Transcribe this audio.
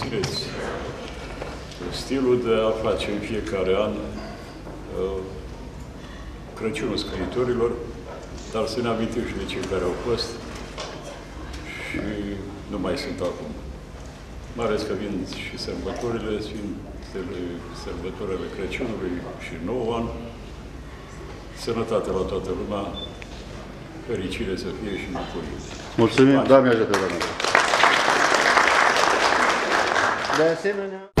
cunoașteți stilul de a face în fiecare an Crăciunul scriitorilor, dar să ne amintim și de cei care au fost și nu mai sunt acum. Mai ales că vin și sărbătorile, sărbătorile Crăciunului și Nou An. Sănătate la toată lumea, fericire să fie și bucurie. Mulțumim, Doamne ajută, Doamne. De asemenea...